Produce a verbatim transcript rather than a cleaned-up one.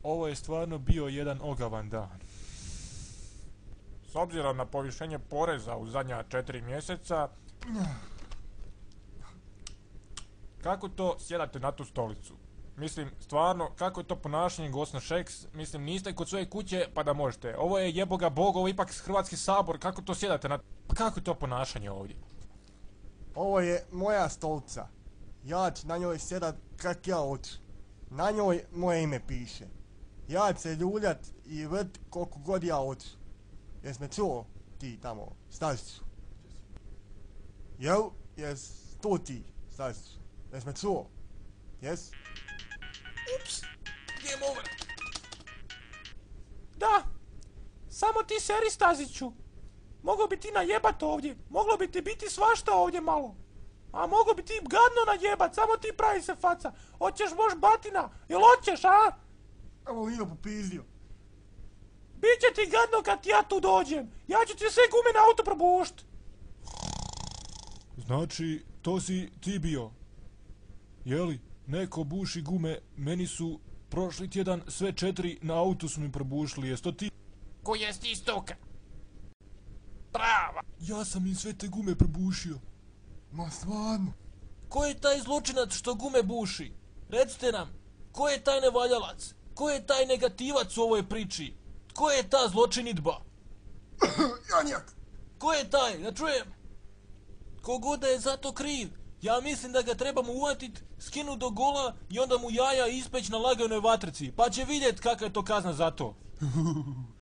Ovo je stvarno bio jedan ogavan dan. S obzirom na povišenje poreza u zadnja četiri mjeseca, kako to sjedate na tu stolicu? Mislim, stvarno, kako je to ponašanje Gosno Šeks? Mislim, niste kod svoje kuće pa da možete. Ovo je jeboga bog, ovo je ipak Hrvatski sabor, kako to sjedate na... Kako je to ponašanje ovdje? Ovo je moja stolica. Ja ću na njoj sjedat kak ja hoću. Na njoj moje ime piše. Ja ću se ljuljat i vrt koliko god ja hoću. Jes me čuo ti tamo, Staziću? Jel? Jes to ti, Staziću? Jes me čuo? Jes? Ups, game over. Da, samo ti seri, Staziću. Mogao bi ti najebat ovdje, moglo bi ti biti svašta ovdje malo. A mogo bi ti gadno najebat, samo ti pravi se faca. Hoćeš mož batina, jel hoćeš, a? Evo Lino popizdio. Biće ti gadno kad ja tu dođem, ja ću ti sve gume na auto probušt. Znači, to si ti bio. Jeli, neko buši gume, meni su prošli tjedan sve četiri na autu su mi probušili, jes to ti? ko jest ti stoka? Prava! Ja sam im sve te gume probušio. Ma stvarno? Ko je taj zločinac što gume buši? Recite nam, ko je taj nevaljalac? Ko je taj negativac u ovoj priči? Ko je ta zločinidba? Janjak! Ko je taj? Da čujem. Kogod da je za to kriv, ja mislim da ga trebamo uvatit, skinut do gola i onda mu jaja ispeć na laganoj vatrici, pa će vidjet kakva je to kazna za to.